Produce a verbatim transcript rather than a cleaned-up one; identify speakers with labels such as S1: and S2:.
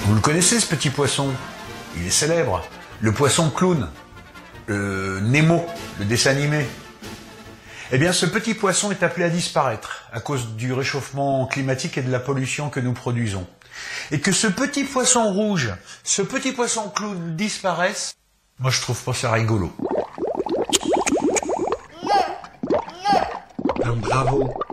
S1: Vous le connaissez, ce petit poisson? Il est célèbre. Le poisson clown. Le Nemo, le dessin animé. Eh bien, ce petit poisson est appelé à disparaître à cause du réchauffement climatique et de la pollution que nous produisons. Et que ce petit poisson rouge, ce petit poisson clown disparaisse, moi je trouve pas ça rigolo.
S2: Non, non.
S1: Donc bravo.